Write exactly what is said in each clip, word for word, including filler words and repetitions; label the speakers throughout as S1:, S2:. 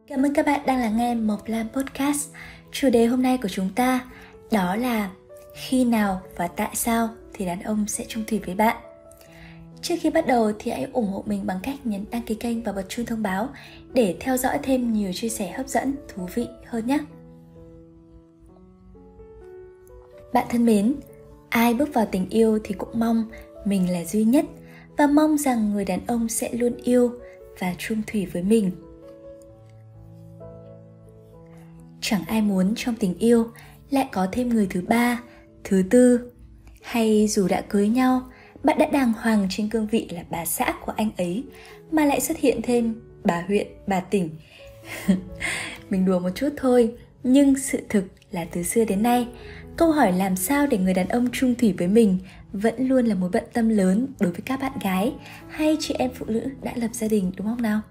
S1: Cảm ơn các bạn đang lắng nghe Mộc Lam Podcast. Chủ đề hôm nay của chúng ta đó là khi nào và tại sao thì đàn ông sẽ chung thủy với bạn. Trước khi bắt đầu thì hãy ủng hộ mình bằng cách nhấn đăng ký kênh và bật chuông thông báo để theo dõi thêm nhiều chia sẻ hấp dẫn, thú vị hơn nhé. Bạn thân mến, ai bước vào tình yêu thì cũng mong mình là duy nhất và mong rằng người đàn ông sẽ luôn yêu và chung thủy với mình. Chẳng ai muốn trong tình yêu lại có thêm người thứ ba, thứ tư. Hay dù đã cưới nhau, bạn đã đàng hoàng trên cương vị là bà xã của anh ấy mà lại xuất hiện thêm bà huyện, bà tỉnh. Mình đùa một chút thôi, nhưng sự thực là từ xưa đến nay, câu hỏi làm sao để người đàn ông chung thủy với mình vẫn luôn là mối bận tâm lớn đối với các bạn gái hay chị em phụ nữ đã lập gia đình, đúng không nào?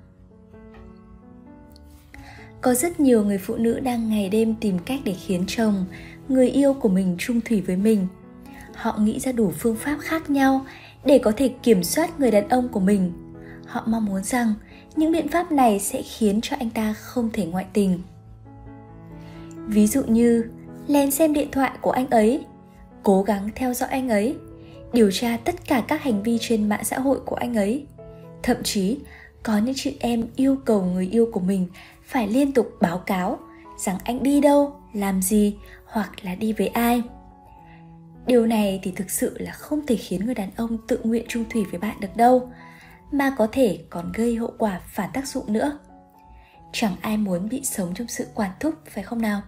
S1: Có rất nhiều người phụ nữ đang ngày đêm tìm cách để khiến chồng, người yêu của mình chung thủy với mình. Họ nghĩ ra đủ phương pháp khác nhau để có thể kiểm soát người đàn ông của mình. Họ mong muốn rằng những biện pháp này sẽ khiến cho anh ta không thể ngoại tình. Ví dụ như lén xem điện thoại của anh ấy, cố gắng theo dõi anh ấy, điều tra tất cả các hành vi trên mạng xã hội của anh ấy. Thậm chí, có những chị em yêu cầu người yêu của mình phải liên tục báo cáo rằng anh đi đâu, làm gì hoặc là đi với ai. Điều này thì thực sự là không thể khiến người đàn ông tự nguyện chung thủy với bạn được đâu, mà có thể còn gây hậu quả phản tác dụng nữa. Chẳng ai muốn bị sống trong sự quản thúc, phải không nào?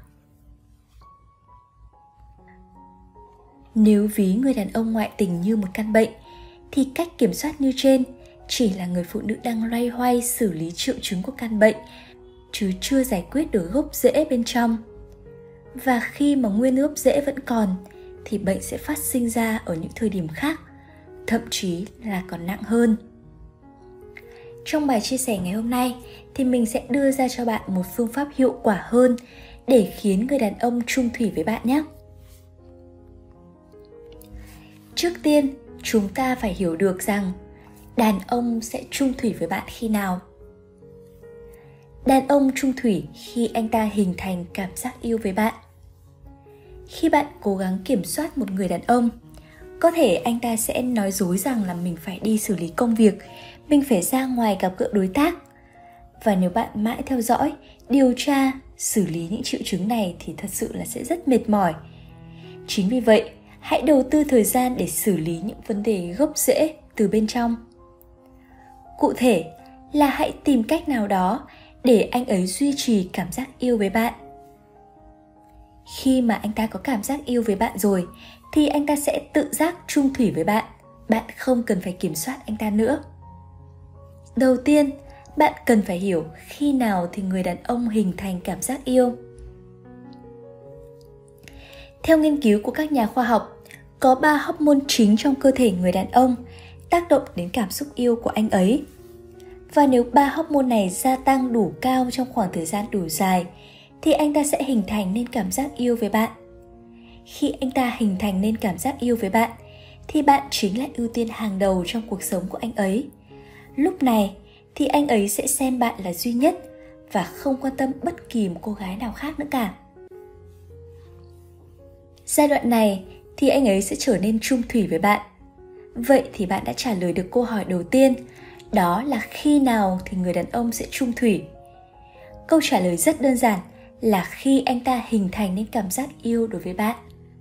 S1: Nếu ví người đàn ông ngoại tình như một căn bệnh, thì cách kiểm soát như trên chỉ là người phụ nữ đang loay hoay xử lý triệu chứng của căn bệnh, chứ chưa giải quyết được gốc rễ bên trong. Và khi mà nguyên gốc rễ vẫn còn, thì bệnh sẽ phát sinh ra ở những thời điểm khác, thậm chí là còn nặng hơn. Trong bài chia sẻ ngày hôm nay thì mình sẽ đưa ra cho bạn một phương pháp hiệu quả hơn để khiến người đàn ông chung thủy với bạn nhé. Trước tiên, chúng ta phải hiểu được rằng đàn ông sẽ chung thủy với bạn khi nào. Đàn ông chung thủy khi anh ta hình thành cảm giác yêu với bạn. Khi bạn cố gắng kiểm soát một người đàn ông, có thể anh ta sẽ nói dối rằng là mình phải đi xử lý công việc, mình phải ra ngoài gặp gỡ đối tác. Và nếu bạn mãi theo dõi, điều tra, xử lý những triệu chứng này thì thật sự là sẽ rất mệt mỏi. Chính vì vậy, hãy đầu tư thời gian để xử lý những vấn đề gốc rễ từ bên trong. Cụ thể là hãy tìm cách nào đó để anh ấy duy trì cảm giác yêu với bạn. Khi mà anh ta có cảm giác yêu với bạn rồi, thì anh ta sẽ tự giác chung thủy với bạn. Bạn không cần phải kiểm soát anh ta nữa. Đầu tiên, bạn cần phải hiểu khi nào thì người đàn ông hình thành cảm giác yêu. Theo nghiên cứu của các nhà khoa học, có ba hormone chính trong cơ thể người đàn ông tác động đến cảm xúc yêu của anh ấy. Và nếu ba hormone này gia tăng đủ cao trong khoảng thời gian đủ dài, thì anh ta sẽ hình thành nên cảm giác yêu với bạn. Khi anh ta hình thành nên cảm giác yêu với bạn, thì bạn chính là ưu tiên hàng đầu trong cuộc sống của anh ấy. Lúc này thì anh ấy sẽ xem bạn là duy nhất và không quan tâm bất kỳ một cô gái nào khác nữa cả. Giai đoạn này thì anh ấy sẽ trở nên chung thủy với bạn. Vậy thì bạn đã trả lời được câu hỏi đầu tiên, đó là khi nào thì người đàn ông sẽ chung thủy? Câu trả lời rất đơn giản là khi anh ta hình thành nên cảm giác yêu đối với bạn.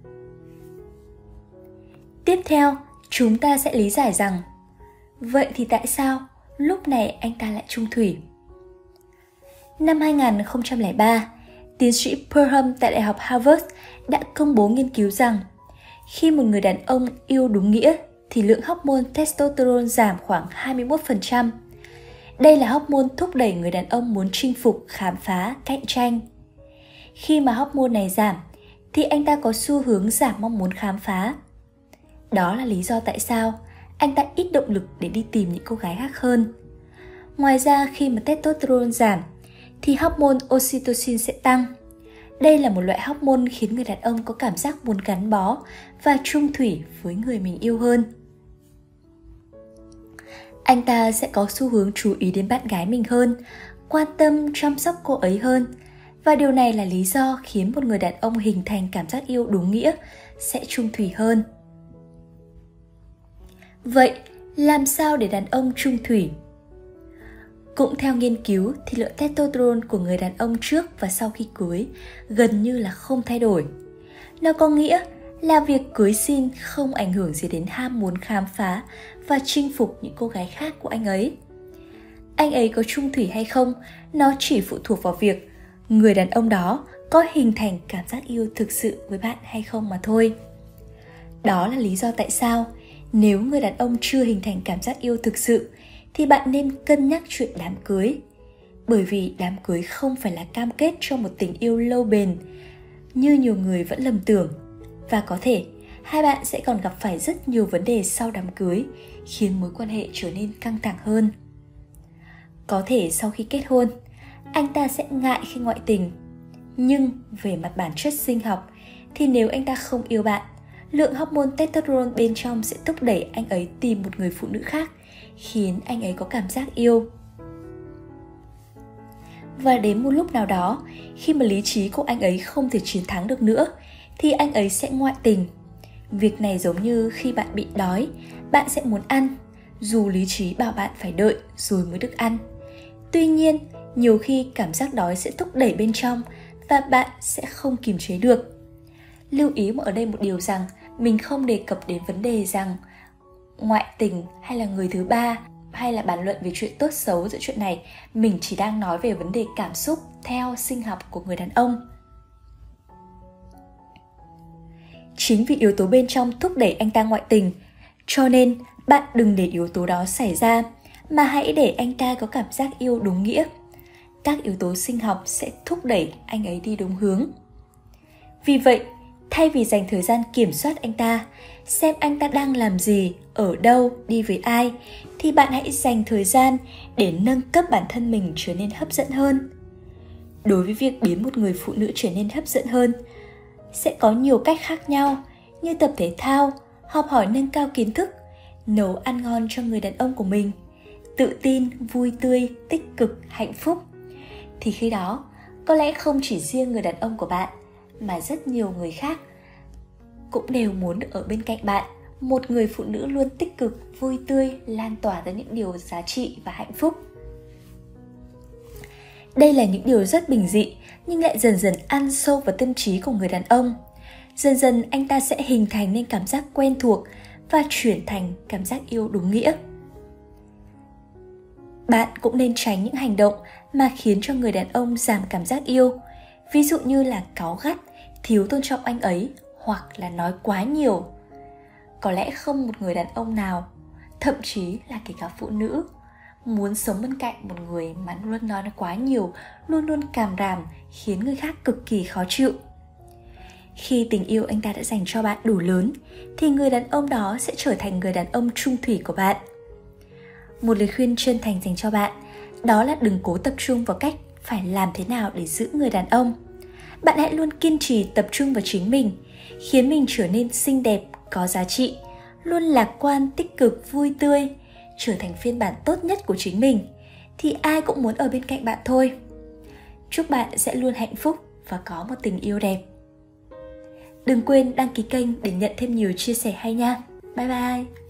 S1: Tiếp theo, chúng ta sẽ lý giải rằng, vậy thì tại sao lúc này anh ta lại chung thủy? Năm hai không không ba, tiến sĩ Perham tại Đại học Harvard đã công bố nghiên cứu rằng khi một người đàn ông yêu đúng nghĩa thì lượng hormone testosterone giảm khoảng hai mươi mốt phần trăm. Đây là hormone thúc đẩy người đàn ông muốn chinh phục, khám phá, cạnh tranh. Khi mà hormone này giảm thì anh ta có xu hướng giảm mong muốn khám phá. Đó là lý do tại sao anh ta ít động lực để đi tìm những cô gái khác hơn. Ngoài ra, khi mà testosterone giảm thì hormone oxytocin sẽ tăng. Đây là một loại hormone khiến người đàn ông có cảm giác muốn gắn bó và chung thủy với người mình yêu hơn. Anh ta sẽ có xu hướng chú ý đến bạn gái mình hơn, quan tâm chăm sóc cô ấy hơn. Và điều này là lý do khiến một người đàn ông hình thành cảm giác yêu đúng nghĩa sẽ chung thủy hơn. Vậy, làm sao để đàn ông chung thủy? Cũng theo nghiên cứu thì lượng testosterone của người đàn ông trước và sau khi cưới gần như là không thay đổi. Nó có nghĩa là việc cưới xin không ảnh hưởng gì đến ham muốn khám phá và chinh phục những cô gái khác của anh ấy. Anh ấy có chung thủy hay không, nó chỉ phụ thuộc vào việc người đàn ông đó có hình thành cảm giác yêu thực sự với bạn hay không mà thôi. Đó là lý do tại sao nếu người đàn ông chưa hình thành cảm giác yêu thực sự thì bạn nên cân nhắc chuyện đám cưới. Bởi vì đám cưới không phải là cam kết cho một tình yêu lâu bền như nhiều người vẫn lầm tưởng. Và có thể hai bạn sẽ còn gặp phải rất nhiều vấn đề sau đám cưới, khiến mối quan hệ trở nên căng thẳng hơn. Có thể sau khi kết hôn, anh ta sẽ ngại khi ngoại tình. Nhưng về mặt bản chất sinh học thì nếu anh ta không yêu bạn, lượng hormone testosterone bên trong sẽ thúc đẩy anh ấy tìm một người phụ nữ khác, khiến anh ấy có cảm giác yêu. Và đến một lúc nào đó, khi mà lý trí của anh ấy không thể chiến thắng được nữa, thì anh ấy sẽ ngoại tình. Việc này giống như khi bạn bị đói, bạn sẽ muốn ăn, dù lý trí bảo bạn phải đợi rồi mới được ăn. Tuy nhiên, nhiều khi cảm giác đói sẽ thúc đẩy bên trong và bạn sẽ không kiềm chế được. Lưu ý ở đây một điều rằng, mình không đề cập đến vấn đề rằng ngoại tình hay là người thứ ba, hay là bàn luận về chuyện tốt xấu giữa chuyện này. Mình chỉ đang nói về vấn đề cảm xúc theo sinh học của người đàn ông. Chính vì yếu tố bên trong thúc đẩy anh ta ngoại tình, cho nên bạn đừng để yếu tố đó xảy ra, mà hãy để anh ta có cảm giác yêu đúng nghĩa. Các yếu tố sinh học sẽ thúc đẩy anh ấy đi đúng hướng. Vì vậy, thay vì dành thời gian kiểm soát anh ta, xem anh ta đang làm gì, ở đâu, đi với ai, thì bạn hãy dành thời gian để nâng cấp bản thân mình trở nên hấp dẫn hơn. Đối với việc biến một người phụ nữ trở nên hấp dẫn hơn, sẽ có nhiều cách khác nhau như tập thể thao, học hỏi nâng cao kiến thức, nấu ăn ngon cho người đàn ông của mình, tự tin, vui tươi, tích cực, hạnh phúc. Thì khi đó, có lẽ không chỉ riêng người đàn ông của bạn, mà rất nhiều người khác cũng đều muốn được ở bên cạnh bạn, một người phụ nữ luôn tích cực, vui tươi, lan tỏa tới những điều giá trị và hạnh phúc. Đây là những điều rất bình dị, nhưng lại dần dần ăn sâu vào tâm trí của người đàn ông. Dần dần anh ta sẽ hình thành nên cảm giác quen thuộc và chuyển thành cảm giác yêu đúng nghĩa. Bạn cũng nên tránh những hành động mà khiến cho người đàn ông giảm cảm giác yêu. Ví dụ như là cáu gắt, thiếu tôn trọng anh ấy, hoặc là nói quá nhiều. Có lẽ không một người đàn ông nào, thậm chí là kể cả phụ nữ, muốn sống bên cạnh một người mà luôn nói quá nhiều, luôn luôn càm ràm, khiến người khác cực kỳ khó chịu. Khi tình yêu anh ta đã dành cho bạn đủ lớn, thì người đàn ông đó sẽ trở thành người đàn ông trung thủy của bạn. Một lời khuyên chân thành dành cho bạn, đó là đừng cố tập trung vào cách phải làm thế nào để giữ người đàn ông. Bạn hãy luôn kiên trì tập trung vào chính mình, khiến mình trở nên xinh đẹp, có giá trị, luôn lạc quan, tích cực, vui tươi, trở thành phiên bản tốt nhất của chính mình, thì ai cũng muốn ở bên cạnh bạn thôi. Chúc bạn sẽ luôn hạnh phúc và có một tình yêu đẹp. Đừng quên đăng ký kênh để nhận thêm nhiều chia sẻ hay nha. Bye bye!